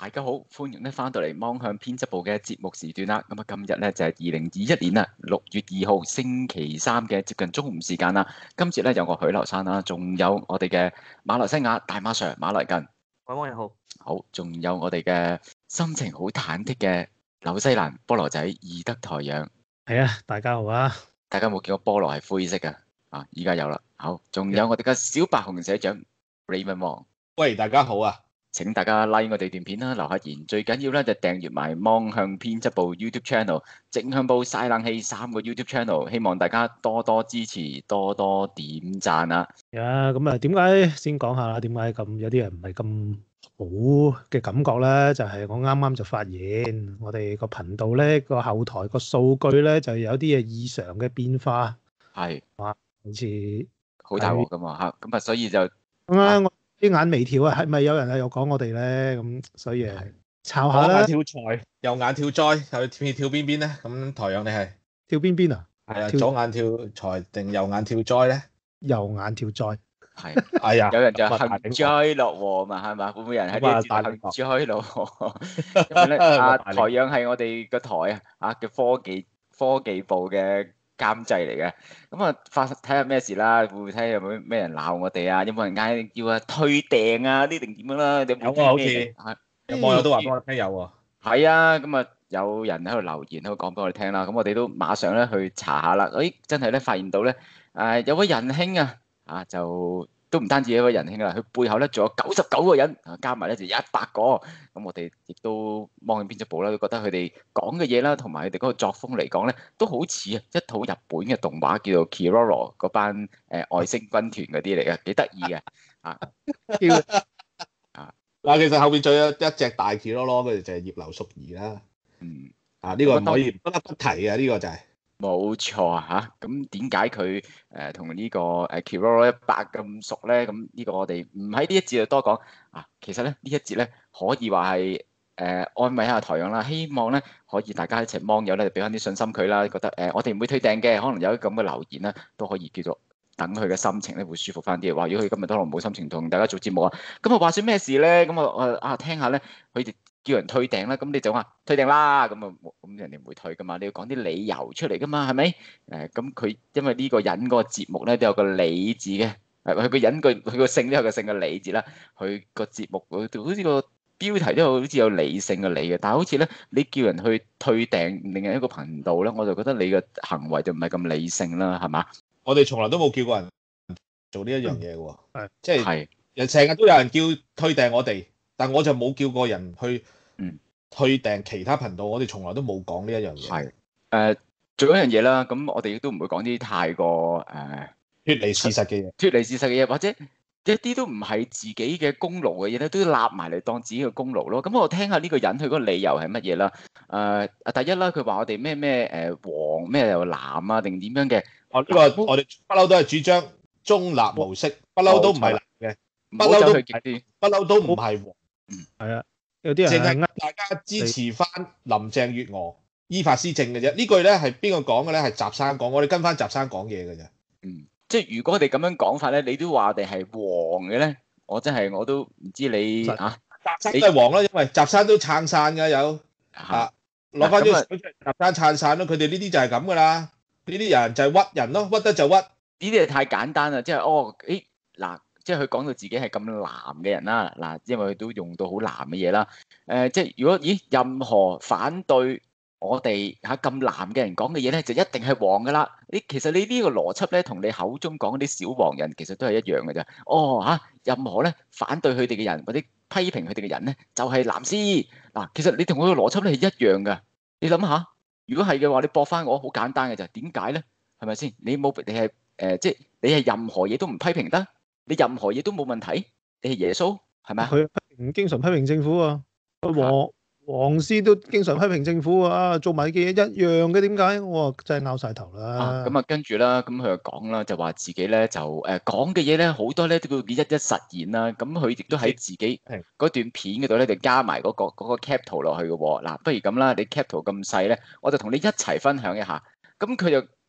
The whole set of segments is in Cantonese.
大家好，歡迎咧翻到嚟芒向編輯部嘅節目時段啦。咁啊，今日咧就係2021年啦6月2號星期三嘅接近中午時間啦。今節咧有我許留山啦，仲有我哋嘅馬來西亞大馬 Sir 馬來近， 各位網友好， 好，仲有我哋嘅心情好忐忑嘅紐西蘭菠蘿仔義德台陽。 係啊，大家好啊！ 大家有冇見過菠蘿係灰色嘅？啊，依家有啦。好，仲有我哋嘅小白熊社長 Raymond 王。 喂，大家好啊！ 請大家 like 我哋段片啦，留下言，最緊要咧就訂閱埋芒向編輯部 YouTube Channel、正向報曬冷氣3個 YouTube Channel，希望大家多多支持，多多點讚啊！ 咁啊，點解先講下啦？點解咁有啲人唔係咁好嘅感覺咧？就係我啱啱就發現，我哋個頻道咧個後台個數據咧就有啲嘢異常嘅變化， 係好似好大鑊噶嘛嚇，咁啊所以就我啲眼眉跳啊，係咪有人係有講我哋咧？咁所以抄下啦。 跳財，右眼跳災，又跳邊邊咧？咁台陽你係跳邊邊啊？ 係啊，左眼跳財定右眼跳災咧？ 右眼跳災係， 哎呀， 有人就幸災樂禍嘛，係嘛？會唔會有人喺呢啲幸災樂禍？因為咧，台陽係我哋個台嘅科技部嘅監製嚟嘅，咁啊睇下咩事啦，會唔會睇下有冇咩人鬧我哋啊？有冇人嗌叫退訂啊？呢定點樣啦？有啊，好似有網友都話俾我聽有喎。 係啊，咁啊有人喺度留言喺度講俾我哋聽啦，咁我哋都馬上咧去查下啦。真係咧發現到咧，有位仁兄就都唔單止一位仁兄啦，佢背後咧仲有99個人，加埋咧就100個。咁我哋亦都芒向編輯部啦，都覺得佢哋講嘅嘢啦，同埋佢哋嗰個作風嚟講咧，都好似一套日本嘅動畫叫做 Kiroro 嗰班外星軍團嗰啲嚟嘅，幾得意嘅嗱，其實後邊仲有一隻大 Kiroro，佢哋就係葉劉淑儀啦。呢個唔可以不得不提嘅，呢個就係冇錯嚇。咁點解佢同呢個Kiroro 100咁熟咧？咁呢個我哋唔喺呢一節就多講其實咧呢一節咧可以話係安慰下台陽啦，希望咧可以大家一齊芒友咧俾翻啲信心佢啦，覺得我哋唔會退訂嘅，可能有啲咁嘅留言啦，都可以叫做等佢嘅心情咧會舒服翻啲。話如果佢今日可能冇心情同大家做節目咁話說咩事咧？咁聽下咧，佢哋叫人退訂啦，咁你就話退訂啦，咁人哋唔會退噶嘛，你要講啲理由出嚟噶嘛，係咪？咁佢因為呢個人嗰個節目咧都有個理字嘅，佢個人佢個姓都有個姓嘅理字啦，佢個節目好似個標題都好似有理性嘅理嘅，但係好似咧你叫人去退訂另一個頻道咧，我就覺得你嘅行為就唔係咁理性啦，係嘛？ 我哋從來都冇叫過人做呢一樣嘢嘅喎，即係人成日都有人叫退訂我哋，但我就冇叫過人去退訂其他頻道，我哋從來都冇講呢一樣嘢。 係做一樣嘢啦，咁我哋亦都唔會講啲太過脫離事實嘅嘢， 脫離事實嘅嘢，或者一啲都唔係自己嘅功勞嘅嘢咧，都要立埋嚟當自己嘅功勞咯。咁我聽下呢個人佢嗰個理由係乜嘢啦？第一啦，佢話我哋咩黃咩又藍啊，定點樣嘅？ 呢個我哋不嬲都係主張中立模式，不嬲都唔係藍嘅，不嬲都唔係黃。 係啊，有啲人淨係大家支持翻林鄭月娥依法施政嘅啫。呢句咧係邊個講嘅咧？係習生講，我哋跟翻習生講嘢嘅啫。 即係如果我哋咁樣講法咧，你都話我哋係黃嘅咧，我都唔知你習生都係黃啦，因為習生都撐傘㗎，有攞翻啲習生撐傘咯。佢哋呢啲就係咁噶啦，呢啲人就係屈人咯，屈得就屈。 呢啲係太簡單啦，即係即係佢講到自己係咁藍嘅人啦，因為佢都用到好藍嘅嘢啦。即係如果任何反對我哋咁藍嘅人講嘅嘢咧，就一定係黃噶啦。其實你呢個邏輯咧，同你口中講嗰啲小黃人其實都係一樣嘅啫。任何咧反對佢哋嘅人或者批評佢哋嘅人咧，就係藍絲嗱。其實你同佢個邏輯咧係一樣嘅。你諗下，如果係嘅話，你駁翻我好簡單嘅就係點解咧？係咪先？你係即係你係任何嘢都唔批評得，你任何嘢都冇問題，你係耶穌係咪啊？ 佢唔經常批評政府啊，黃絲都經常批評政府啊，做埋嘅嘢一樣嘅，點解？我真係拗晒頭啦。 咁跟住啦，咁佢就講啦，就話自己咧就講嘅嘢咧好多咧都要一一實現啦。咁佢亦都喺自己嗰段片嗰度咧就加埋嗰個 cap 圖落去嘅喎。嗱，不如咁啦，你 cap 圖咁細咧，我就同你一齊分享一下。咁佢就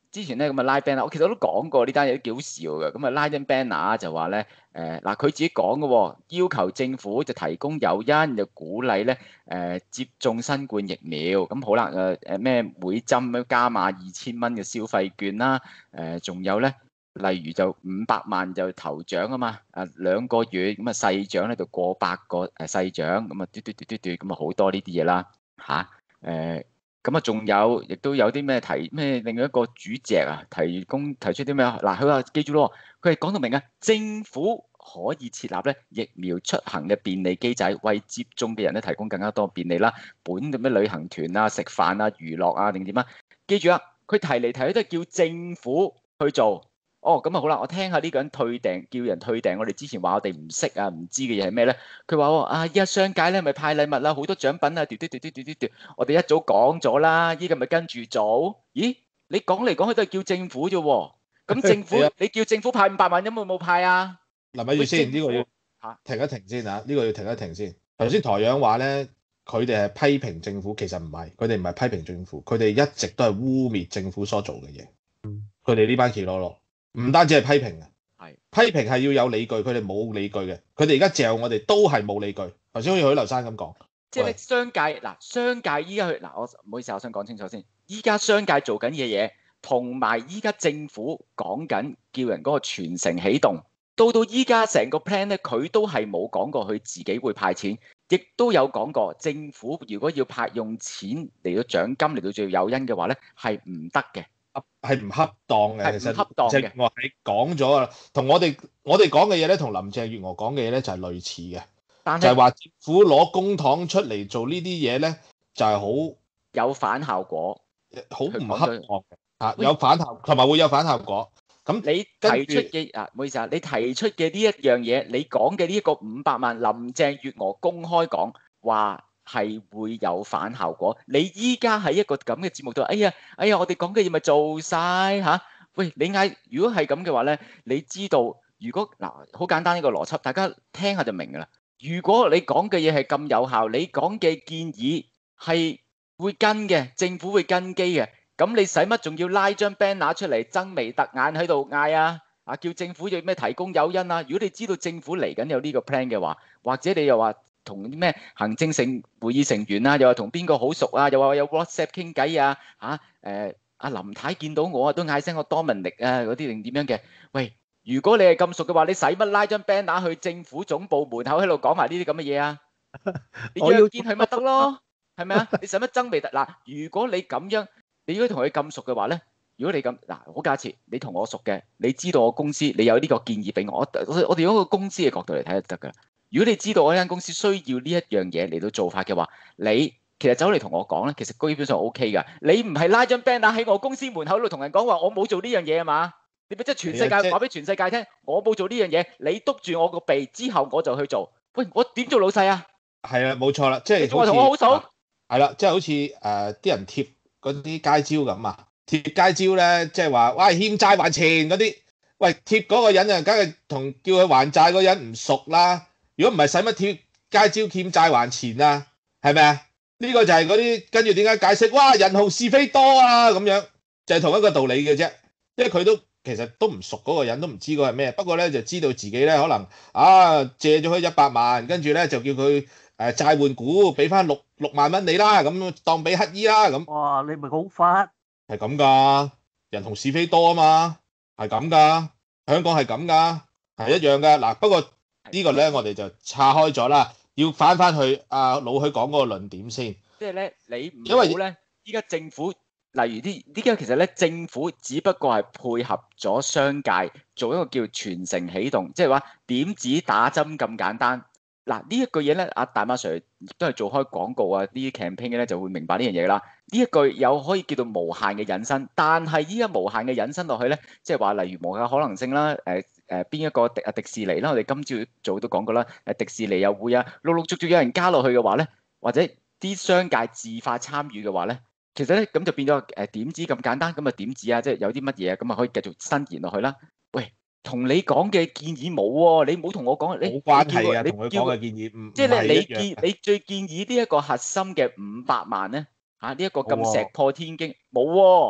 之前咧咁啊拉 banner，我其實都講過呢單嘢都幾好笑嘅。咁啊拉張 banner 就話咧嗱佢自己講嘅喎，要求政府就提供誘因，就鼓勵咧接種新冠疫苗。咁好啦咩每針加碼2000蚊嘅消費券啦，仲有咧例如就500萬就頭獎啊嘛，2個月咁啊細獎咧就過百個細獎，咁啊嘟咁啊好多呢啲嘢啦嚇咁啊，仲有，亦都有啲咩另外一個主席啊，提出啲咩嗱，佢話記住咯，佢係講到明啊，政府可以設立咧疫苗出行嘅便利機制，為接種嘅人咧提供更加多便利啦。本咁咩旅行團啊、食飯啊、娛樂啊定點啊，記住啊，佢提嚟提去都係叫政府去做。哦，咁啊好啦，我聽下呢個人退訂，叫人退訂。我哋之前話我哋唔識啊、唔知嘅嘢係咩咧？佢話依家商界咧咪派禮物啦，好多獎品啊，我哋一早講咗啦，依家咪跟住做。咦？你講嚟講去都係叫政府啫喎。咁政府你叫政府派500萬，有冇派啊？ 嗱，咪住先，呢個要停一停先嚇，呢個要停一停先。頭先台長話咧，佢哋係批評政府，其實唔係，佢哋唔係批評政府，佢哋一直都係污蔑政府所做嘅嘢。佢哋呢班奇羅羅。唔單止係批評嘅，批評係要有理據，佢哋冇理據嘅，佢哋而家嚼我哋都係冇理據。頭先好似許留山咁講， 即係咧商界依家我唔好意思，我想講清楚先。依家商界做緊嘅嘢，同埋依家政府講緊叫人嗰個全城起動，到依家成個 plan 咧，佢都係冇講過佢自己會派錢，亦都有講過政府如果要用錢嚟到獎金嚟到做誘因嘅話咧，係唔得嘅。 係唔恰當嘅，其實唔恰當嘅。 我係講咗啦，同我哋講嘅嘢咧，同林鄭月娥講嘅嘢咧就係類似嘅，就係話政府攞公帑出嚟做呢啲嘢咧，就係好有反效果， 好唔恰當嘅有反效，同埋會有反效果。咁你提出嘅唔好意思啊，你提出嘅呢一樣嘢，你講嘅呢一個500萬，林鄭月娥公開講話係會有反效果。你依家喺一個咁嘅節目度，哎呀，我哋講嘅嘢咪做晒嚇？喂，你如果係咁嘅話咧，你知道如果好簡單一個邏輯，大家聽下就明㗎啦。如果你講嘅嘢係咁有效，你講嘅建議係會跟嘅，政府會跟機嘅，咁你使乜仲要拉張 banner 出嚟爭眉突眼喺度嗌啊？叫政府要咩提供誘因啊？如果你知道政府嚟緊有呢個 plan 嘅話，或者你又話同啲咩行政會議成員啊，又話同邊個好熟啊，又話有 WhatsApp 傾偈啊，阿林太見到我都嗌聲我Dominic啊嗰啲定點樣嘅？喂，如果你係咁熟嘅話，你使乜拉張 banner 去政府總部門口喺度講埋呢啲咁嘅嘢啊？你約見佢咪得咯，係咪啊？你使乜爭眉突？如果你咁樣，你如果同佢咁熟嘅話咧，如果你咁好假設你同我熟嘅，你知道我公司你有呢個建議俾我哋用一個公司嘅角度嚟睇就得㗎。如果你知道我呢間公司需要呢一樣嘢嚟到做法嘅話，你其實走嚟同我講咧，其實基本上 OK 㗎。你唔係拉張 banner 喺我公司門口度同人講話，我冇做呢樣嘢啊嘛？你咪即係全世界話俾全世界聽，我冇做呢樣嘢，你督住我個鼻之後我就去做。喂，我點做老細啊？ 係啊，冇錯啦，即係你仲話同我好熟？ 係啦，即係好似啲人貼嗰啲街招咁啊，貼街招咧，即係話喂欠債還錢嗰啲，喂貼嗰個人啊，梗係同叫佢還債嗰人唔熟啦。如果唔係使乜貼街招欠債還錢啊？係咪啊？呢個就係嗰啲跟住點解解釋？哇，人紅是非多啊咁樣，就係同一個道理嘅啫。因為佢都其實都唔熟嗰個人，都唔知嗰係咩。不過咧就知道自己咧可能借咗佢100萬，跟住咧就叫佢債換股，俾翻6萬蚊你啦，咁當俾乞衣啦咁。 哇！你咪好發係咁噶，人紅是非多啊嘛，係咁噶，香港係咁噶，係一樣噶。嗱，不過呢個咧我哋就岔開咗啦，要翻去老許講嗰個論點先。 即係咧，你唔好咧，依家政府例如呢家其實咧，政府只不過係配合咗商界做一個叫全城起動，即係話點止打針咁簡單。呢一句嘢咧，阿大馬 Sir 亦都係做開廣告啊，呢啲 campaign 嘅咧就會明白呢樣嘢啦。呢一句有可以叫做無限嘅引申，但係依家無限嘅引申落去咧，即係話例如無限可能性啦，邊一個迪士尼啦，我哋今朝早都講過啦，迪士尼又會陸陸續續有人加落去嘅話咧，或者啲商界自發參與嘅話咧，其實咧咁就變咗點止咁簡單，咁啊點止啊，即係有啲乜嘢咁啊可以繼續伸延落去啦。喂，同你講嘅建議冇喎，你冇同我講，你冇關係啊，同佢講嘅建議唔即係咧，你最建議呢一個核心嘅500萬咧呢一個咁石破天驚冇喎，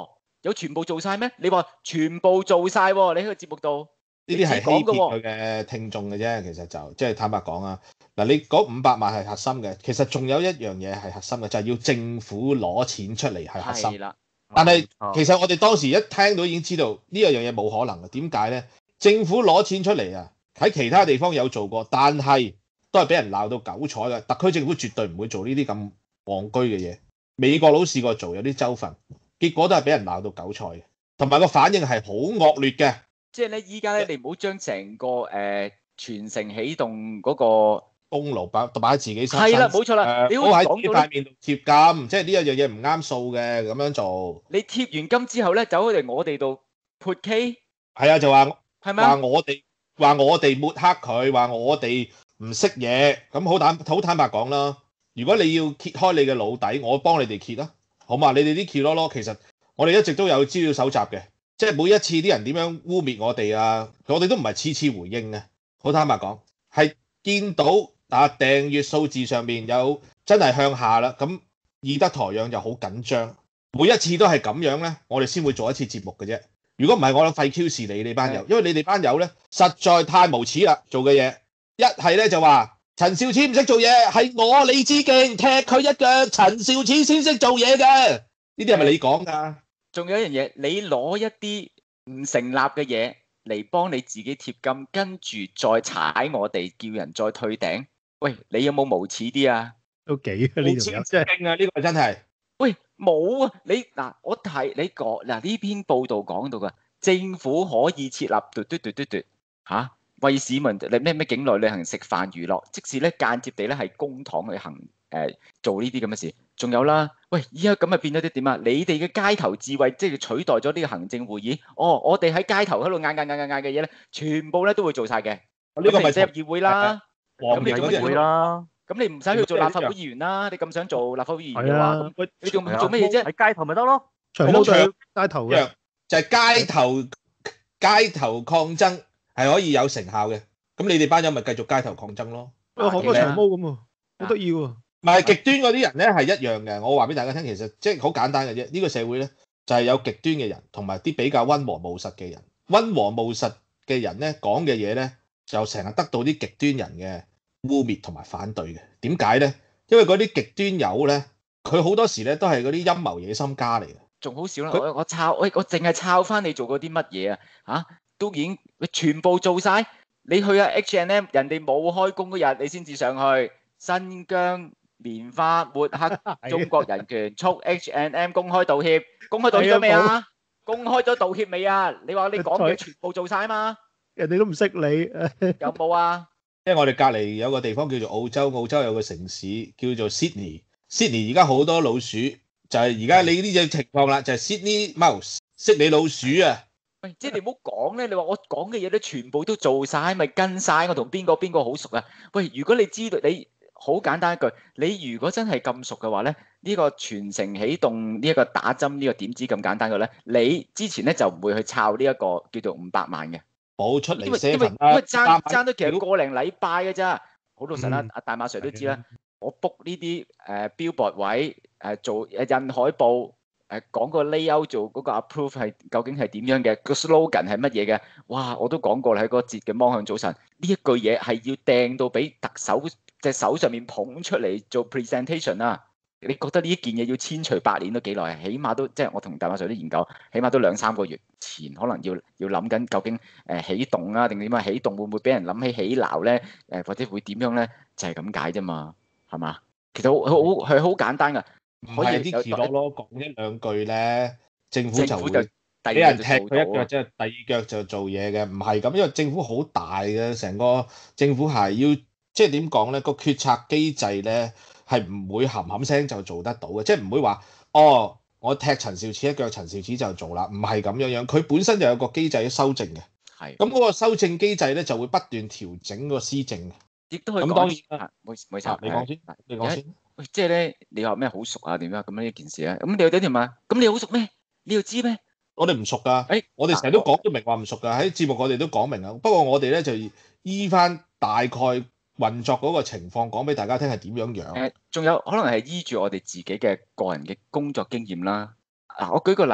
有全部做晒咩？你話全部做晒喎，你喺個節目度呢啲係欺騙佢嘅聽眾嘅啫，其實就即係坦白講啊。嗱，你嗰500萬係核心嘅，其實仲有一樣嘢係核心嘅，就係要政府攞錢出嚟係核心。 係啦。 但係其實我哋當時一聽到已經知道呢樣嘢冇可能嘅。點解咧？政府攞錢出嚟啊，喺其他地方有做過，但係都係俾人鬧到九彩嘅。特區政府絕對唔會做呢啲咁戇居嘅嘢。美國佬試過做有啲州份，結果都係俾人鬧到九彩嘅，同埋個反應係好惡劣嘅。 即係咧，依家咧，你唔好將成個全城起動嗰個功勞擺喺自己身。 係啦，冇錯啦。你好似講到塊面度貼金，即係呢一樣嘢唔啱數嘅咁樣做。 你貼完金之後咧，走嚟我哋度潑 K。 係啊，就話係咪話我哋抹黑佢，話我哋唔識嘢。咁好坦白講啦，如果你要揭開你嘅老底，我幫你哋揭啦，好嘛？你哋啲揭咯，其實我哋一直都有資料搜集嘅。即係每一次啲人點樣污蔑我哋啊，我哋都唔係次次回應嘅。好坦白講，係見到訂閱數字上面有真係向下啦，咁以德台養就好緊張。每一次都係咁樣咧，我哋先會做一次節目嘅啫。如果唔係，我諗廢 Q 事你班友，因為你哋班友咧實在太無恥啦，做嘅嘢一係咧就話陳肇始唔識做嘢，係我李梓敬踢佢一腳，陳肇始先識做嘢嘅。呢啲係咪你講㗎？ 仲有一樣嘢，你攞一啲唔成立嘅嘢嚟幫你自己貼金，跟住再踩我哋，叫人再退頂。喂，你有冇無恥啲啊？ 都幾啊呢條友真係啊！呢個真係。 喂，冇啊！你嗱，我睇你講嗱呢篇報道講到嘅，政府可以設立嚇，為市民咩境內旅行食飯娛樂，即使咧間接地咧係公帑去做呢啲咁嘅事。仲有啦，喂，依家咁啊變咗啲點啊？你哋嘅街頭智慧即係取代咗呢個行政會議。哦，我哋喺街頭喺度嗌嘅嘢咧，全部咧都會做晒嘅。 呢個咪入議會啦， 咁你做乜會啦？ 咁你唔使去做立法會議員啦。你咁想做立法會議員嘅話，你仲做乜嘢啫？ 喺街頭咪得咯， 長毛隊街頭嘅， 就係街頭抗爭係可以有成效嘅。咁你哋班友咪繼續街頭抗爭咯。 好多長毛咁喎，好得意喎。 唔係極端嗰啲人咧係一樣嘅，我話俾大家聽，其實即係好簡單嘅啫。呢個社會咧就係有極端嘅人，同埋啲比較溫和務實嘅人。溫和務實嘅人咧講嘅嘢咧，就成日得到啲極端人嘅污蔑同埋反對嘅。點解咧？因為嗰啲極端友咧，佢好多時咧都係嗰啲陰謀野心家嚟嘅。 仲好少啦，我淨係抄翻你做過啲乜嘢啊？嚇，都已經全部做晒。你去H&M，人哋冇開工嗰日，你先至上去新疆棉花抹黑中國人權，促 H&M 公開道歉。公開道歉咗未啊？公開咗道歉未啊？你話你講嘅全部做晒嘛？ 人哋都唔識你， 有冇啊？ 因為我哋隔離有個地方叫做澳洲，澳洲有個城市叫做 Sydney。Sydney 而家好多老鼠，就係而家你呢隻情況啦，就係 Sydney Mouse， 悉尼老鼠啊！ 喂，即係你唔好講咧，你話我講嘅嘢咧，全部都做晒，咪跟晒我同邊個好熟啊？喂，如果你知道你好簡單一句，你如果真係咁熟嘅話咧，呢個全城起動呢一個打針呢個點子咁簡單嘅咧，你之前咧就唔會去抄呢一個叫做500萬嘅。 冇出嚟因為爭咗其實個零禮拜嘅咋，好老實啦。阿大馬 Sir 都知啦，我 book 呢啲billboard 位做印海報講個 layout 做嗰個 approve 係究竟係點樣嘅，個 slogan 係乜嘢嘅？哇！我都講過啦，喺嗰個節嘅芒向早晨呢一句嘢係要掟到俾特首隻手上面捧出嚟做 presentation 啊！你覺得呢一件嘢要千錘百煉都幾耐？起碼都即係我同大馬 Sir 啲研究，起碼都2-3個月前，可能要諗緊究竟起動啊定點啊？起動會唔會俾人諗起起鬧咧？或者會點樣咧？就係咁解啫嘛，係嘛？其實係好簡單噶， 可以啲橋落咯，講1-2句咧，政府就會俾人踢佢一腳，即係第二腳就做嘢嘅，唔係咁，因為政府好大嘅，成個政府係要即係點講咧？個決策機制咧。係唔會冚冚聲就做得到嘅，即係唔會話哦，我踢陳肇始一腳，陳肇始就做啦，唔係咁樣樣。佢本身就有個機制修正嘅，係咁嗰個修正機制咧就會不斷調整個施政嘅，亦都係咁當然啦。冇錯，你講先，你講先。喂，即係咧，你話咩好熟啊？點樣咁樣一件事咧？咁你有啲點啊？咁你好熟咩？你要知咩？我哋唔熟㗎，我哋成日都講都明話唔熟㗎，喺節目我哋都講明啊。不過我哋咧就依翻大概運作嗰個情況講俾大家聽係點樣樣？仲有可能係依住我哋自己嘅個人嘅工作經驗啦。嗱，我舉個例，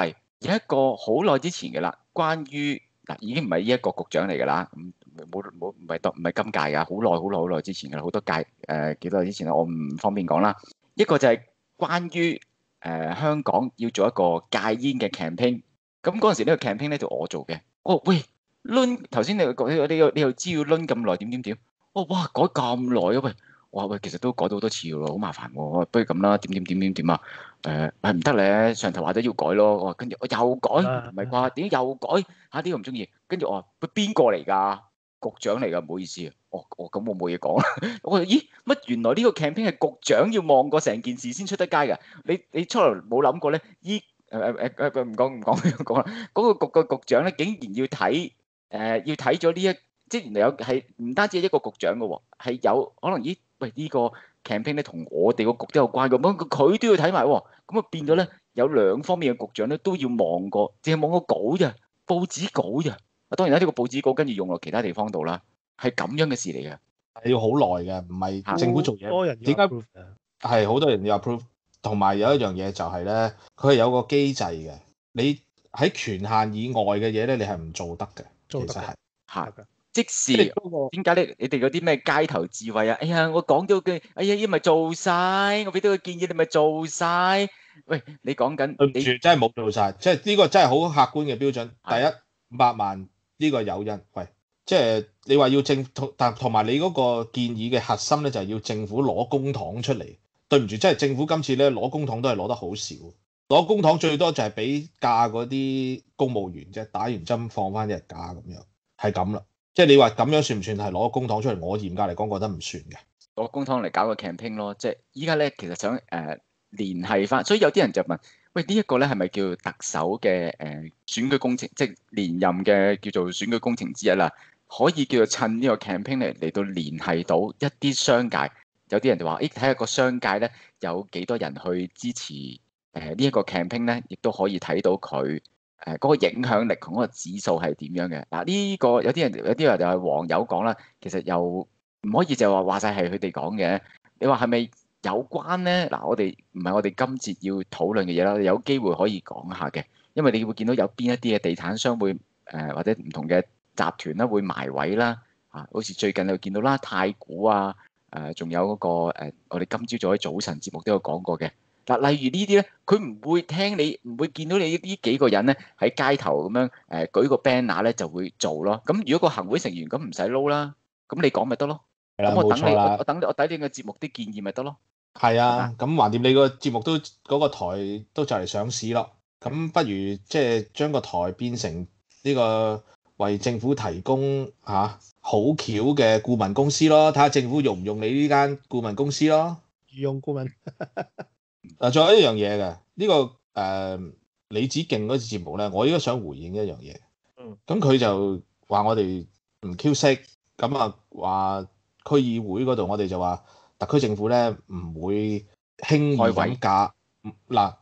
有一個好耐之前嘅啦，關於嗱已經唔係呢一個局長嚟㗎啦，唔係今屆㗎，好耐之前㗎啦，好多屆幾多年之前啦，我唔方便講啦。一個就係關於香港要做一個戒煙嘅 campaign，咁嗰陣時呢個 campaign 咧就我做嘅。哦喂，頭先你又知要輪咁耐點？哦哇，改咁耐啊喂！哇喂，其實都改到好多次㗎咯，好麻煩喎。不如咁啦，點啊？係唔得咧，上頭話咗要改咯。我話跟住我又改，唔係啩？點解又改？嚇呢個唔中意。跟住我話佢邊個嚟㗎？局長嚟㗎，唔好意思啊。咁我冇嘢講啦。我話咦乜原來呢個 campaign 係局長要望過成件事先出得街㗎？你初頭冇諗過咧？唔講啦。嗰個局長咧，竟然要睇咗呢一，即係原來有係唔單止係一個局長嘅喎，係有可能咦喂呢個 campaign 咧同我哋個局都有關嘅，咁佢都要睇埋喎，咁啊變咗咧有兩方面嘅局長咧都要望過，淨係望個稿咋，報紙稿咋。啊當然啦，呢個報紙稿跟住用落其他地方度啦，係咁樣嘅事嚟嘅， 係要好耐嘅，唔係政府做嘢。 多人點解係好多人要 approve？同埋有一樣嘢就係咧，佢係有個機制嘅，你喺權限以外嘅嘢咧，你係唔做得嘅。其實係嚇。即時點解咧？你哋嗰啲咩街頭智慧啊？哎呀，我講到嘅，哎呀，依咪做晒，我俾到個建議，你咪做晒。喂，你講緊對唔住，真係冇做晒，即係呢個真係好客觀嘅標準。第一500萬呢個誘因，喂，即係你話要但同埋你嗰個建議嘅核心咧，就係要政府攞公帑出嚟。對唔住，即係政府今次咧攞公帑都係攞得好少，攞公帑最多就係俾假嗰啲公務員啫，打完針放翻一日假咁樣，係咁啦。即係你話咁樣算唔算係攞公帑出嚟？我嚴格嚟講覺得唔算嘅。 攞公帑嚟搞個 campaign 咯，即係依家咧其實想聯繫翻，所以有啲人就問：喂，呢一個咧係咪叫特首嘅選舉工程，即係連任嘅叫做選舉工程之一啦？可以叫做趁呢個 campaign 嚟到聯繫到一啲商界。有啲人就話：睇下個商界咧有幾多人去支持呢一個 campaign 咧，亦都可以睇到佢嗰個影響力同嗰個指數係點樣嘅。嗱，呢個有啲人就係網友講啦，其實又唔可以就話晒係佢哋講嘅。你話係咪有關咧？嗱，我哋唔係我哋今節要討論嘅嘢啦，有機會可以講下嘅，因為你會見到有邊一啲嘅地產商會或者唔同嘅集團啦會埋位啦，好似最近你會見到啦，太古啊。仲有嗰個我哋今朝早喺早晨節目都有講過嘅。嗱，例如呢啲咧，佢唔會聽你，唔會見到你呢幾個人咧喺街頭咁樣舉個 banner 咧就會做咯。咁如果個行會成員咁唔使撈啦，咁你講咪得咯。咁我等你，我睇你個節目啲建議咪得咯。 係啊，咁橫掂你個節目都嗰個台都就嚟上市咯。咁不如即係將個台變成呢個為政府提供好巧嘅顧問公司咯，睇下政府用唔用你呢間顧問公司咯。 用顧問嗱，仲有一樣嘢嘅，呢個李梓敬嗰次節目咧，我依家想回應一樣嘢。咁佢就話我哋唔 Q 識，咁啊話區議會嗰度我哋就話特區政府咧唔會輕易咁架嗱，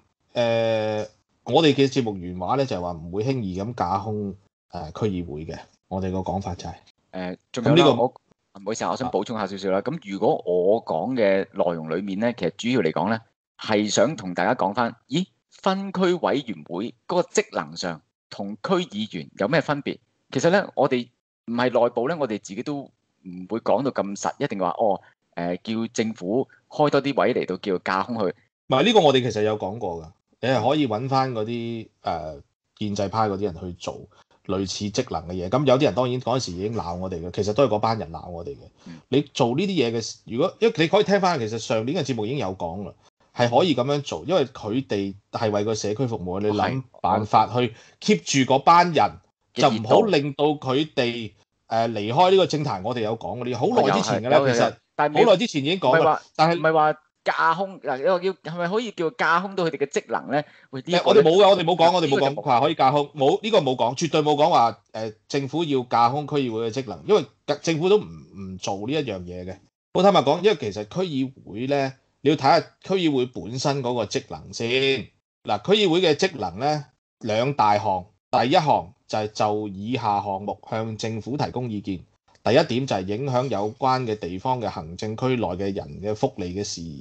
我哋嘅節目原話咧就係話唔會輕易咁架空區議會嘅。我哋個講法就係仲有呢個唔好意思，我想補充下少少啦。咁如果我講嘅內容裡面咧，其實主要嚟講咧係想同大家講翻，咦，分區委員會嗰個職能上同區議員有咩分別？其實咧，我哋唔係內部咧，我哋自己都唔會講到咁實，一定話叫政府開多啲位嚟到叫架空去。 唔係呢個，我哋其實有講過㗎。你係可以揾翻嗰啲建制派嗰啲人去做類似職能嘅嘢，咁有啲人當然嗰陣時已經鬧我哋嘅，其實都係嗰班人鬧我哋嘅。你做呢啲嘢嘅，如果因為你可以聽翻，其實上年嘅節目已經有講啦，係可以咁樣做，因為佢哋係為個社區服務，你諗辦法去 keep 住嗰班人，就唔好令到佢哋離開呢個政壇。我哋有講嗰啲好耐之前嘅啦，其實好耐之前已經講啦，但係唔係話架空嗱，你話叫係咪可以叫架空到佢哋嘅職能咧？ 我哋冇嘅，我哋冇講話可以架空，冇呢個冇講，絕對冇講話政府要架空區議會嘅職能，因為政府都唔做呢一樣嘢嘅。好坦白講，因為其實區議會咧，你要睇下區議會本身嗰個職能先。嗱，區議會嘅職能咧兩大項，第一項就係就以下項目向政府提供意見。第一點就係影響有關嘅地方嘅行政區內嘅人嘅福利嘅事宜。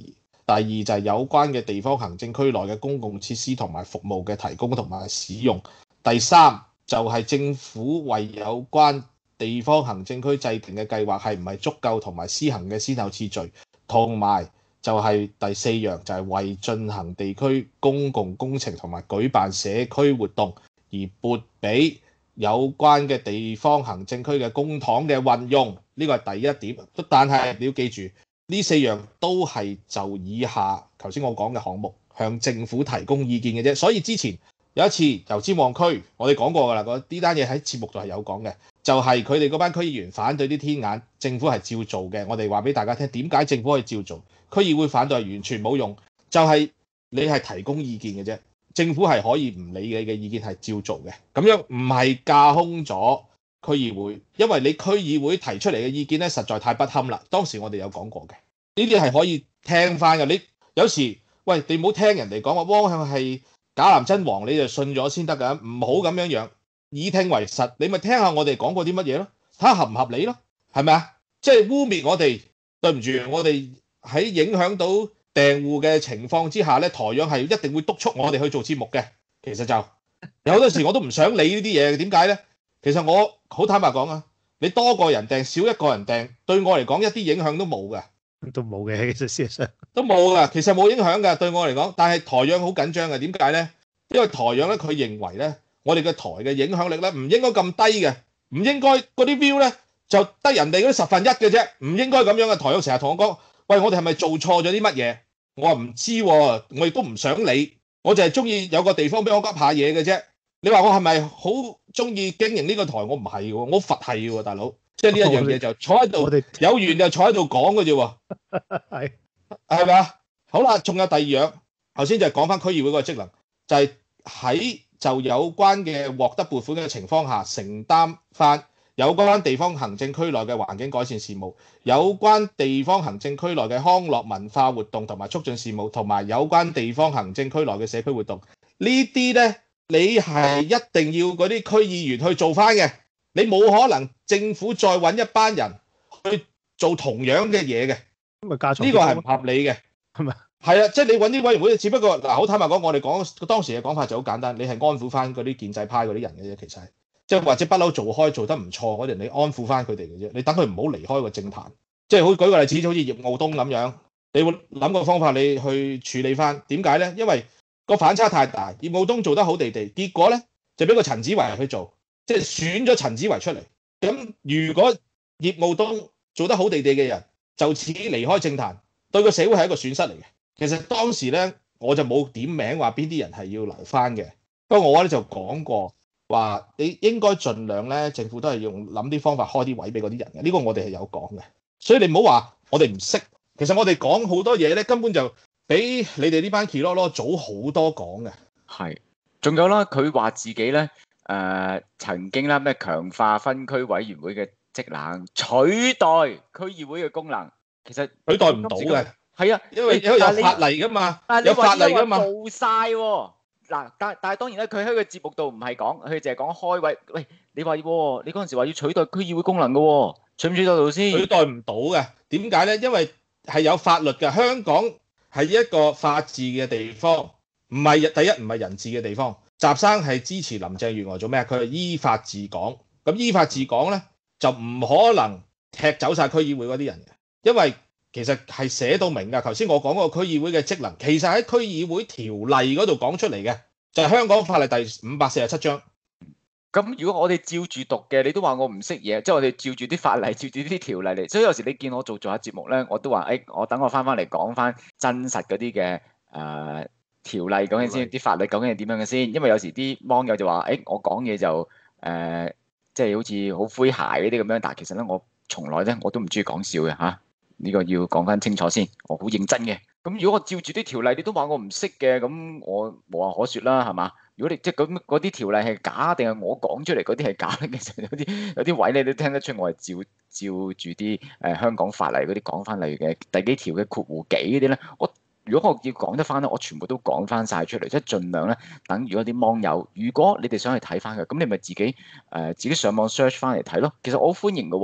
第二就係有關嘅地方行政區內嘅公共設施同埋服務嘅提供同埋使用。第三就係政府為有關地方行政區制定嘅計劃係唔係足夠同埋施行嘅先後次序，同埋就係第四樣就係為進行地區公共工程同埋舉辦社區活動而撥俾有關嘅地方行政區嘅公帑嘅運用，呢個係第一點。但係你要記住，呢四樣都係就以下頭先我講嘅項目向政府提供意見嘅啫。所以之前有一次油尖旺區，我哋講過㗎啦，呢單嘢喺節目度係有講嘅，就係佢哋嗰班區議員反對啲天眼，政府係照做嘅。我哋話俾大家聽，點解政府可以照做？區議會反對係完全冇用，就係你係提供意見嘅啫。政府係可以唔理你嘅意見係照做嘅，咁樣唔係架空咗區議會，因為你區議會提出嚟嘅意見咧實在太不堪啦。當時我哋有講過嘅，呢啲係可以聽翻嘅。你有時喂，你唔好聽人哋講話汪向係假男真王，你就信咗先得㗎，唔好咁樣以聽為實。你咪聽下我哋講過啲乜嘢咯，睇下合唔合理咯，係咪啊？即係污蔑我哋，對唔住，我哋喺影響到訂戶嘅情況之下咧，台央係一定會督促我哋去做節目嘅。其實就有好多時我都唔想理呢啲嘢，點解咧？其實我好坦白講啊，你多個人訂少一個人訂，對我嚟講一啲影響都冇嘅， 都冇嘅。其實事實上都冇噶，其實冇影響嘅對我嚟講。但係台央好緊張嘅，點解咧？因為台央咧，佢認為咧，我哋嘅台嘅影響力咧唔應該咁低嘅，唔應該嗰啲 view 咧就得人哋嗰啲10%嘅啫，唔應該咁樣嘅。台央成日同我講，喂，我哋係咪做錯咗啲乜嘢？我話唔知喎，我亦都唔想理，我就係中意有個地方俾我噏下嘢嘅啫。你話我係咪好中意經營呢個台？我唔係喎，我佛系喎，大佬。即係呢一樣嘢就坐喺度，有緣就坐喺度講嘅啫喎。係咪啊？好啦，仲有第二樣，頭先就係講翻區議會嗰個職能，就係喺就有關嘅獲得撥款嘅情況下，承擔翻有關地方行政區內嘅環境改善事務，有關地方行政區內嘅康樂文化活動同埋促進事務，同埋有關地方行政區內嘅社區活動，呢啲咧你係一定要嗰啲區議員去做翻嘅，你冇可能政府再揾一班人去做同樣嘅嘢嘅，呢個係唔合理嘅，係咪？係啊，即係你揾啲委員會，只不過嗱，好坦白講，我哋講當時嘅講法就好簡單，你係安撫翻嗰啲建制派嗰啲人嘅啫，其實係。即係或者不嬲做得唔錯嗰啲，你安撫翻佢哋嘅啫。你等佢唔好離開個政壇。即係好舉個例子，好似葉傲東咁樣，你會諗個方法你去處理翻。點解咧？因為個反差太大。葉傲東做得好地地，結果咧就俾個陳子維去做，即係選咗陳子維出嚟。咁如果葉傲東做得好地地嘅人就此離開政壇，對個社會係一個損失嚟嘅。其實當時咧我就冇點名話邊啲人係要留翻嘅，不過我咧就講過。話你應該盡量咧，政府都係用諗啲方法開啲位俾嗰啲人嘅，呢個我哋係有講嘅。所以你唔好話我哋唔識，其實我哋講好多嘢咧，根本就比你哋呢班 Kilo 早好多講嘅。 係，仲有啦，佢話自己咧曾經啦咩強化分區委員會嘅職能，取代區議會嘅功能，其實取代唔到嘅。係啊，因為有法例㗎嘛，有法例㗎嘛。 做曬喎。嗱，但係當然咧，佢喺個節目度唔係講，佢淨係講開位。喂，你話你嗰陣時話要取代區議會功能嘅喎，取唔取代到先？取代唔到嘅，點解咧？因為係有法律嘅，香港係一個法治嘅地方，唔係第一唔係人治嘅地方。習生係支持林鄭月娥做咩？佢係依法治港，咁依法治港咧就唔可能踢走晒區議會嗰啲人嘅，因為其實係寫到明㗎，頭先我講嗰個區議會嘅職能，其實喺區議會條例嗰度講出嚟嘅，就係香港法例第547章。咁如果我哋照住讀嘅，你都話我唔識嘢，即係我哋照住啲法例，照住啲條例嚟，所以有時你見我做下節目咧，我都話我等我翻嚟講翻真實嗰啲嘅條例究竟先，啲法律究竟係點樣嘅先，因為有時啲網友就話我講嘢就即係好似好詼諧嗰啲咁樣，但係其實咧我從來咧我都唔中意講笑嘅嚇。呢個要講翻清楚先，我好認真嘅。咁如果我照住啲條例，你都話我唔識嘅，咁我無話可説啦，係嘛？如果你即係咁嗰啲條例係假，定係我講出嚟嗰啲係假咧？其實有啲位你都聽得出，我係照住啲香港法例嗰啲講翻，例如嘅第幾條嘅括弧幾嗰啲咧，如果我要講得翻咧，我全部都講翻晒出嚟，即係盡量咧等如果啲網友，如果你哋想去睇翻嘅，咁你咪自己上網 search 翻嚟睇咯。其實我好歡迎嘅喎。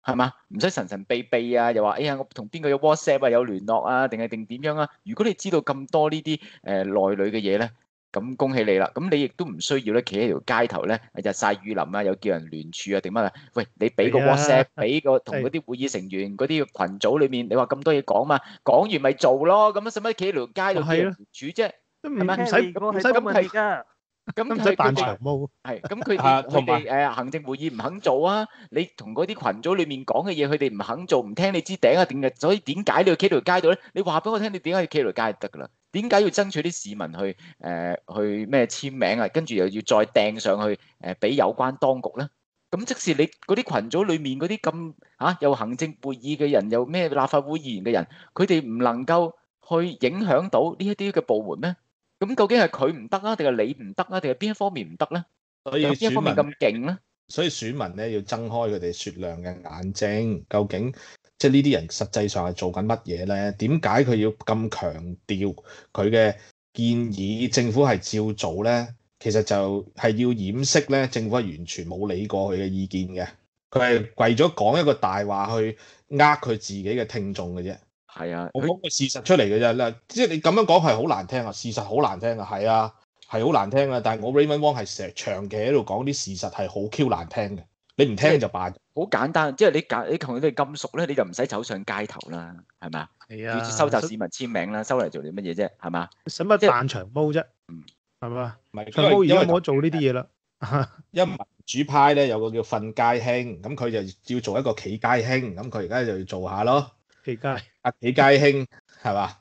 係嘛？唔使神神秘秘啊，又話哎呀我同邊個有 WhatsApp 啊，有聯絡啊，定點樣啊？如果你知道咁多呢啲內裏嘅嘢咧，咁恭喜你啦！咁你亦都唔需要咧，企喺條街頭咧日曬雨淋啊，又叫人聯署啊，定乜啊？喂，你俾個 WhatsApp，俾個同嗰啲會議成員嗰啲群組裏面，你話咁多嘢講嘛？講完咪做咯，咁樣使乜企喺條街度叫人聯署啫？係咪？ 唔使咁係㗎。咁唔使扮長毛， 係咁佢哋行政會議唔肯做啊！你同嗰啲群組裡面講嘅嘢，佢哋唔肯做，唔聽你支頂啊，點嘅？所以點解你要企條街度咧？你話俾我聽，你點解要企條街就得㗎啦？點解要爭取啲市民去咩簽名啊？跟住又要再掟上去俾有關當局咧？咁即使你嗰啲群組裡面嗰啲咁有行政會議嘅人，有咩立法會議員嘅人，佢哋唔能夠去影響到呢一啲嘅部門咩？咁究竟係佢唔得啊，定係你唔得啊，定係邊一方面唔得咧？ 所以邊一方面咁勁咧？ 所以選民咧要睜開佢哋雪亮嘅眼睛，究竟即係呢啲人實際上係做緊乜嘢咧？點解佢要咁強調佢嘅建議？政府係照做咧？其實就係要掩飾咧，政府係完全冇理過佢嘅意見嘅，佢係為咗講一個大話去呃佢自己嘅聽眾嘅啫。 係啊， 我講個事實出嚟嘅啫啦，即係你咁樣講係好難聽啊，事實好難聽啊，係啊，係好難聽啊。但係我 Raymond Wong 係成日長期喺度講啲事實係好 Q 難聽嘅，你唔聽就罷。 好簡單，即係你同佢哋咁熟咧，你就唔使走上街頭啦，係咪啊？ 係啊， 要收集市民簽名啦，收嚟做啲乜嘢啫？係嘛？ 使乜扮長毛啫？係嘛？長毛而家冇得做呢啲嘢啦。 因為民主派咧有個叫瞓街興，咁佢就要做一個企街興，咁佢而家就要做下咯。 企街企街興係嘛？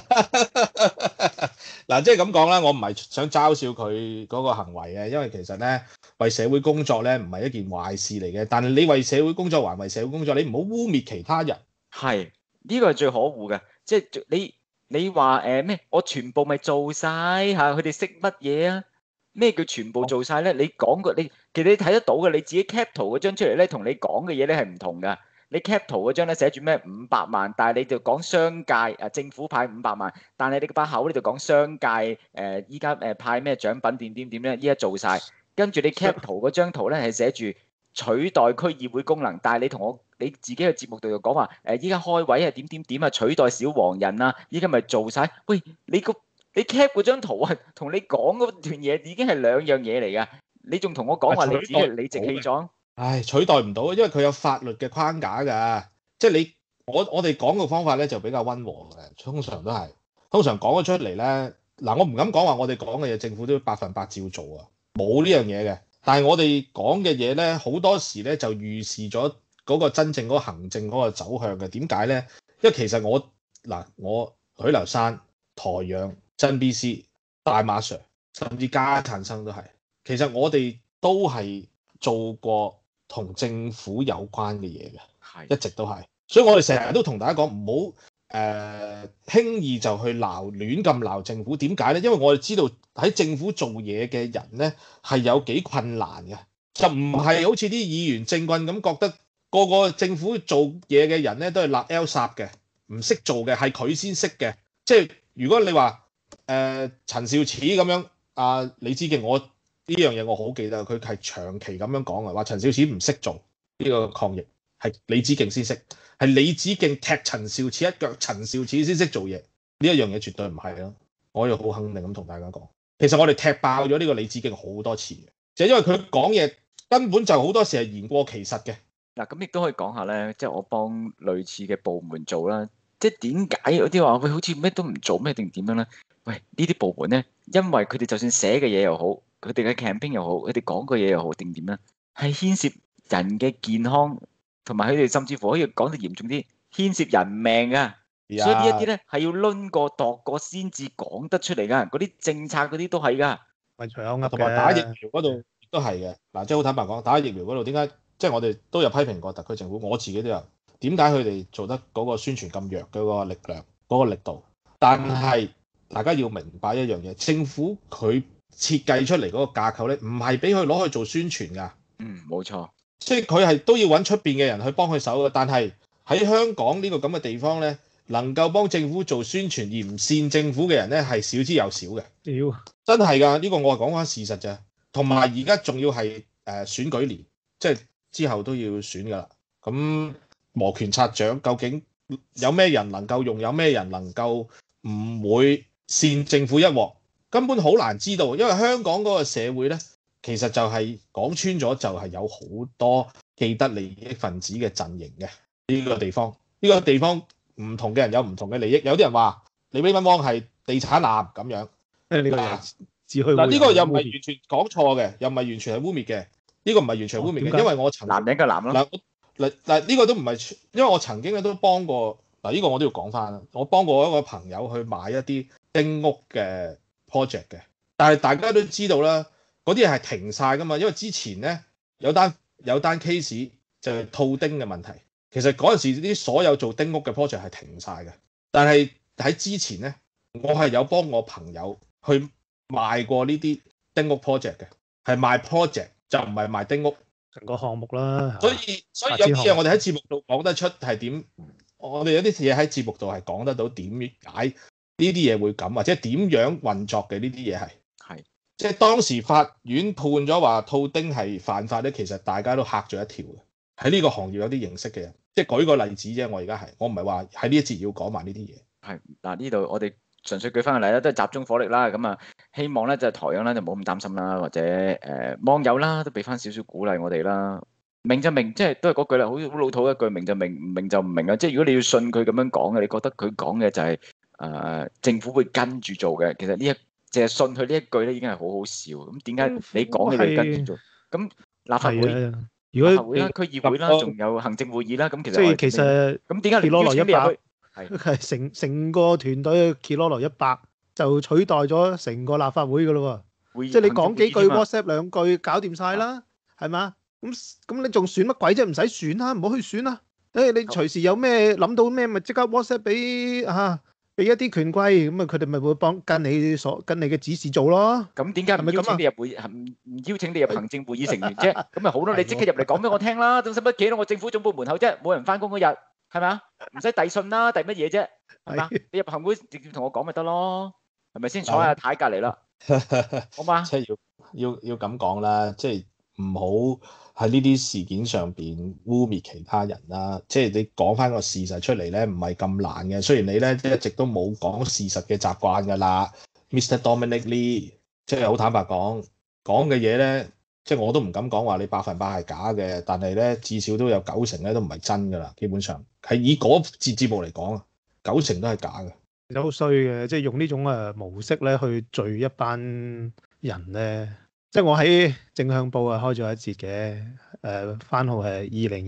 嗱，即係咁講啦，我唔係想嘲笑佢嗰個行為嘅，因為其實咧為社會工作咧唔係一件壞事嚟嘅。但係你為社會工作還為社會工作，你唔好污蔑其他人。 係呢個係最可惡嘅，即係你話咩？我全部咪做晒嚇，佢哋識乜嘢啊？咩叫全部做晒咧？你講過其實你睇得到嘅，你自己 cap 圖嗰張出嚟咧，同你講嘅嘢咧係唔同㗎。你 cap 圖嗰張咧寫住咩500萬，但係你就講商界政府派500萬，但係你把口咧就講商界依家派咩獎品點咧，依家做晒。跟住你 cap 圖嗰張圖咧係寫住取代區議會功能，但係你自己嘅節目度就講話依家開位係點啊，取代小黃人啊，依家咪做晒。喂，你 cap 嗰張圖啊，同你講嗰段嘢已經係兩樣嘢嚟㗎，你仲同我講話你自己係理直氣壯？ 唉，取代唔到，因為佢有法律嘅框架㗎。即係我哋講嘅方法咧就比較溫和嘅，通常講咗出嚟咧。嗱，我唔敢講話我哋講嘅嘢政府都100%照做啊，冇呢樣嘢嘅。但係我哋講嘅嘢咧，好多時咧就預示咗嗰個真正嗰個行政嗰個走向嘅。點解咧？因為其實我許留山、台陽、真 BC、大馬 Sir 甚至加燦生都係，其實我哋都係做過同政府有關嘅嘢嘅，一直都係。所以我哋成日都同大家講唔好輕易就去亂咁鬧政府。點解咧？因為我哋知道喺政府做嘢嘅人咧係有幾困難嘅，就唔係好似啲議員政棍咁覺得個個政府做嘢嘅人咧都係立 L 煞嘅，唔識做嘅係佢先識嘅。即係如果你話陳肇始咁樣，李梓敬，我呢樣嘢我好記得，佢係長期咁樣講嘅，話陳肇始唔識做呢個抗疫，係李梓敬先識，係李梓敬踢陳肇始一腳，陳肇始先識做嘢。呢一樣嘢絕對唔係咯，我要好肯定咁同大家講。其實我哋踢爆咗呢個李梓敬好多次嘅，就係因為佢講嘢根本就好多時係言過其實嘅。 嗱，咁亦都可以講下咧，即係我幫類似嘅部門做啦。即係點解有啲話喂好似咩都唔做咩定點樣咧？喂，呢啲部門咧，因為佢哋就算寫嘅嘢又好，佢哋嘅 campaign 又好，佢哋講嘅嘢又好定點咧，係牽涉人嘅健康，同埋佢哋甚至乎可以講得嚴重啲，牽涉人命啊！所以呢一啲咧係要論過度過先至講得出嚟噶，嗰啲政策嗰啲都係噶。 咪除有噏嘅， 同埋打疫苗嗰度亦都係嘅。嗱，即係好坦白講，打疫苗嗰度點解？即係我哋都有批評過特區政府，我自己都有。點解佢哋做得嗰個宣傳咁弱嗰個力量、嗰個力度？但係大家要明白一樣嘢，政府佢設計出嚟嗰個架構咧，唔係俾佢攞去做宣傳㗎。 冇錯。 即係佢係都要揾出邊嘅人去幫佢手嘅。但係喺香港呢個咁嘅地方咧，能夠幫政府做宣傳而唔煽政府嘅人咧，係少之又少嘅。真係㗎，呢個我係講翻事實啫。同埋而家仲要係選舉年，即係之後都要選㗎啦。 咁摩拳擦掌，究竟有咩人能夠用，有咩人能夠唔會跣政府一鑊，根本好難知道，因為香港嗰個社會咧，其實就係講穿咗就係有好多既得利益分子嘅陣營嘅呢個地方。呢個地方唔同嘅人有唔同嘅利益，有啲人話你李斌邦係地產男咁樣， 呢個嗱呢個又唔係完全講錯嘅，又唔係完全係污衊嘅，呢個唔係完全係污衊嘅，因為我男人嘅男咯。 嗱呢個都唔係，因為我曾經咧都幫過嗱呢個我都要講翻啦，我幫過一個朋友去買一啲丁屋嘅 project 嘅，但係大家都知道啦，嗰啲係停晒噶嘛，因為之前咧有單 case 就係套丁嘅問題，其實嗰陣時啲所有做丁屋嘅 project 係停晒嘅，但係喺之前咧，我係有幫我朋友去賣過呢啲丁屋 project 嘅，係賣 project 就唔係賣丁屋。 成個項目啦， 所以有啲嘢我哋喺節目度講得出係點，我哋有啲嘢喺節目度係講得到點解呢啲嘢會咁，或者點樣運作嘅呢啲嘢係即係當時法院判咗話套丁係犯法咧，其實大家都嚇咗一跳嘅。喺呢個行業有啲認識嘅人，即係舉個例子啫。我而家我唔係話喺呢一節要講埋呢啲嘢。 係嗱，呢度我哋純粹舉翻個例啦，都係集中火力啦。咁啊，希望咧就台央咧就冇咁擔心啦，或者網友啦都俾翻少少鼓勵我哋啦。明就明，即係都係嗰句啦，好老土一句，明就明，唔明就唔明啊。即係如果你要信佢咁樣講嘅，你覺得佢講嘅就係政府會跟住做嘅，其實呢淨係信佢呢一句咧已經係好好笑。咁點解你講嘅你跟住做？咁立法會、如果立法會啦、區議會啦，仲有行政會議啦，咁其實咁點解你邀請你入去？ 係成個團隊 Kilolo 100就取代咗成個立法會噶咯喎，即係你講幾句 WhatsApp 兩句搞掂晒啦，係嘛？咁你仲選乜鬼啫？唔使選啦，唔好去選啦。你隨時有咩諗到咩，咪即刻 WhatsApp 俾一啲權貴，咁啊佢哋咪會跟你嘅指示做咯。 咁點解唔邀請你入會？唔邀請你入行政會議成員啫？咁咪好咯，你即刻入嚟講俾我聽啦。仲使乜企喺我政府總部門口啫？冇人翻工嗰日。係咪啊？唔使遞信啦，遞乜嘢啫？係嘛？你入行會直接同我講咪得咯？係咪先？坐喺阿太隔離啦，好嘛？ 即係要咁講啦，即係唔好喺呢啲事件上邊污蔑其他人啦。即係你講翻個事實出嚟咧，唔係咁難嘅。雖然你咧一直都冇講事實嘅習慣㗎啦，Mr. Dominic Lee，即係好坦白講嘅嘢咧。即係我都唔敢講話你100%係假嘅，但係咧至少都有90%咧都唔係真㗎啦。基本上係以嗰節目嚟講啊，90%都係假嘅。 其實好衰嘅，即係用呢種模式咧去聚一班人咧。即係我喺正向報開咗一節嘅，番號係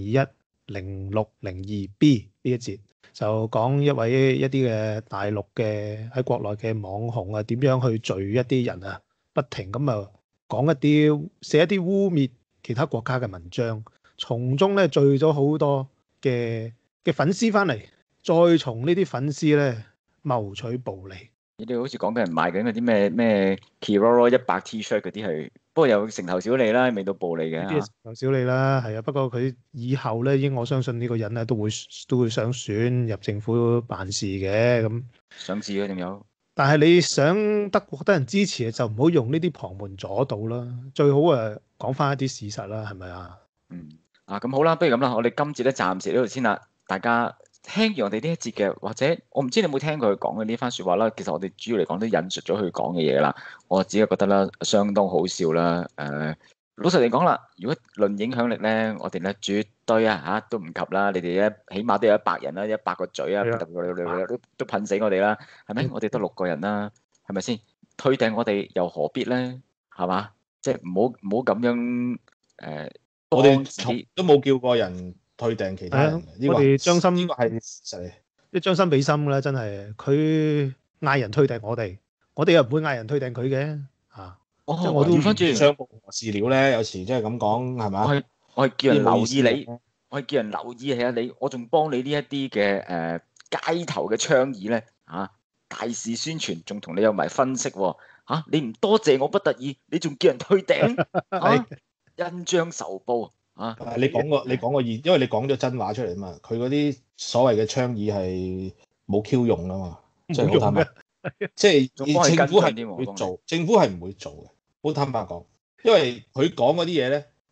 2021-0602B 呢一節，就講一啲嘅大陸嘅喺國內嘅網紅點樣去聚一啲人啊，不停咁寫一啲污蔑其他國家嘅文章，從中咧聚咗好多嘅粉絲翻嚟，再從呢啲粉絲咧謀取暴利。 你哋好似講緊人賣緊嗰啲咩 Kilolo 100 T-shirt 嗰啲係，不過有成頭小利啦，未到暴利嘅。 呢啲成頭小利啦，係啊。不過佢以後咧，我相信呢個人咧都會想選入政府辦事嘅咁。 上市嘅仲有。但係你想獲得人支持，就唔好用呢啲旁門左道啦。最好講翻一啲事實啦，係咪啊？ 咁好啦，不如咁啦，我哋今節咧暫時呢度先啦。大家聽完我哋呢一節嘅，或者我唔知你有冇聽過佢講嘅呢番説話啦。其實我哋主要嚟講都引述咗佢講嘅嘢啦。我自己覺得啦，相當好笑啦。老實嚟講啦，如果論影響力咧，我哋咧絕對都唔及啦。你哋咧起碼都有100人啦，100個嘴都噴死我哋啦，係咪？我哋得6個人啦，係咪先？退訂我哋又何必咧？係嘛？即係唔好咁樣我哋都冇叫過人退訂其他人。 我哋將心呢個係實嚟， 即係將心比心啦，真係。佢嗌人退訂我哋又唔會嗌人退訂佢嘅嚇。我都翻轉相報何時了咧？有時即係咁講係嘛？ 我係叫人留意你，我係叫人留意下你，我仲幫你呢一啲嘅街頭嘅倡議咧大肆宣傳，仲同你有埋分析喎你唔多謝我不得已，你仲叫人退訂恩將仇報你講個意，因為你講咗真話出嚟啊嘛。佢嗰啲所謂嘅倡議係冇 Q 用啊嘛，即係好坦白，即係政府係唔會做，政府係唔會做嘅。好坦白講，因為佢講嗰啲嘢咧，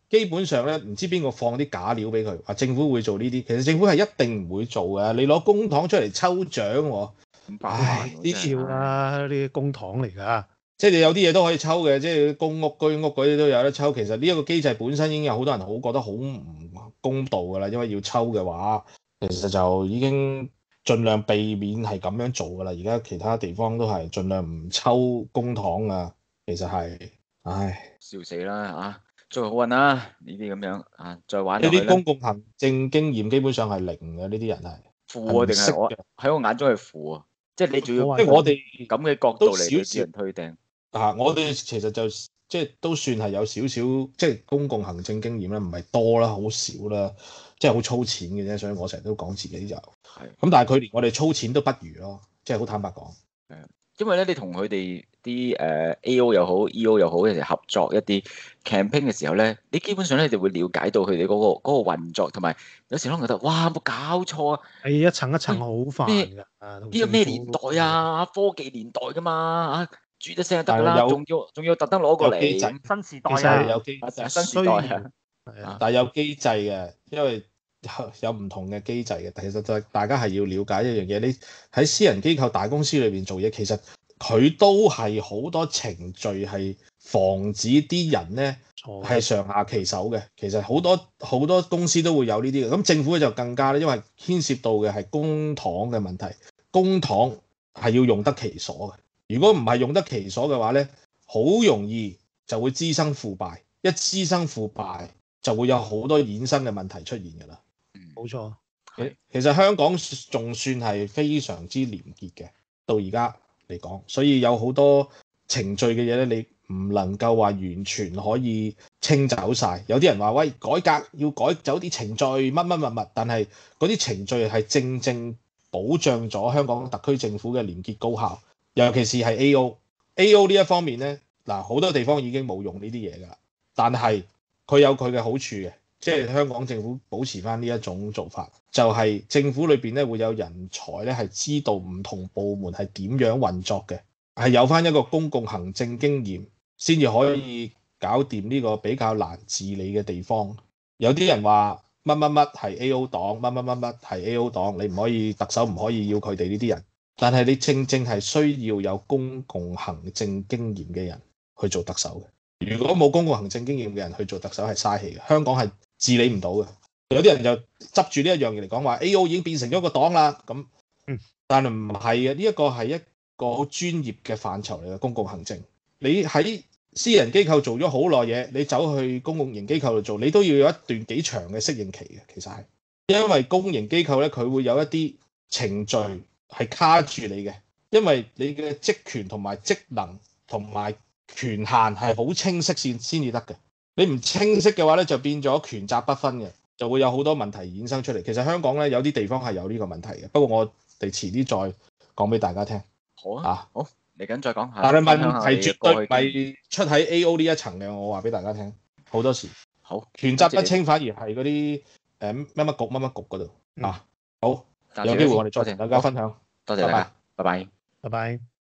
基本上咧唔知邊個放啲假料俾佢，話政府會做呢啲，其實政府係一定唔會做嘅。你攞公帑出嚟抽獎喎， 唉， 呢啲要啦，呢啲公帑嚟㗎。 即係你有啲嘢都可以抽嘅，即係公屋、居屋嗰啲都有得抽。其實呢一個機制本身已經有好多人覺得好唔公道㗎啦，因為要抽嘅話，其實就已經盡量避免係咁樣做㗎啦。而家其他地方都係盡量唔抽公帑啊，其實係，唉， 笑死啦嚇！祝佢好運啦，呢啲咁樣啊，再玩呢落去咧， 啲公共行政經驗基本上係零嘅，呢啲人係負啊定係我喺我眼中係負啊，即係你仲要即係我哋咁嘅角度嚟叫人推掟。 我哋其實就即係都算係有少少即係公共行政經驗啦，唔係多啦，好少啦，即係好粗淺嘅啫。所以我成日都講自己就係咁，但係佢連我哋粗淺都不如咯，即係好坦白講。 因為咧，你同佢哋啲A.O. 又好 E.O. 又好嘅時候合作一啲 campaign 嘅時候咧，你基本上咧就會了解到佢哋嗰個運作，同埋有時可能覺得哇冇搞錯啊！ 係一層一層好煩㗎。 呢個咩年代啊？科技年代㗎嘛嚇，煮得聲就得㗎啦，仲要特登攞過嚟。新時代啊， 有機制， 新時代啊， 但係有機制嘅，因為有唔同嘅機制嘅。其實就大家係要了解一樣嘢，你喺私人機構大公司裏邊做嘢，其實佢都係好多程序係防止啲人咧係上下其手嘅。其實好多公司都會有呢啲嘅。咁政府就更加咧，因為牽涉到嘅係公帑嘅問題，公帑係要用得其所嘅。如果唔係用得其所嘅話咧，好容易就會滋生腐敗。一滋生腐敗，就會有好多衍生嘅問題出現㗎啦。 冇錯， 其實香港仲算係非常之廉潔嘅，到而家嚟講，所以有好多程序嘅嘢咧，你唔能夠話完全可以清走晒。有啲人話喂，改革要改走啲程序乜，但係嗰啲程序係正正保障咗香港特區政府嘅廉潔高效，尤其是係 A.O. 呢一方面咧，嗱好多地方已經冇用呢啲嘢㗎啦，但係佢有佢嘅好處嘅。即係香港政府保持翻呢一種做法，就係政府裏邊咧會有人才咧係知道唔同部門係點樣運作嘅，係有翻一個公共行政經驗，先至可以搞掂呢個比較難治理嘅地方。有啲人話乜係 A.O. 黨，乜係 A.O. 黨，你唔可以特首唔可以要佢哋呢啲人，但係你正正係需要有公共行政經驗嘅人去做特首嘅。如果冇公共行政經驗嘅人去做特首係嘥氣嘅，香港係治理唔到嘅。有啲人就執住呢一樣嘢嚟講話 A.O. 已經變成咗個黨啦，咁，但係唔係嘅，呢一個係一個好專業嘅範疇嚟嘅公共行政。你喺私人機構做咗好耐嘢，你走去公共型機構度做，你都要有一段幾長嘅適應期嘅。其實係因為公營機構咧，佢會有一啲程序係卡住你嘅，因為你嘅職權同埋職能同埋權限係好清晰先至得嘅。你唔清晰嘅話咧，就變咗權責不分嘅，就會有好多問題衍生出嚟。其實香港咧有啲地方係有呢個問題嘅，不過我哋遲啲再講俾大家聽。 好啊，好，嚟緊再講下。 但係問題絕對唔係出喺 A.O. 呢一層嘅，我話俾大家聽。好多時好權責不清，反而係嗰啲乜局嗰度啊。好，有機會我哋再同大家分享。 多謝大家，拜拜。 拜拜。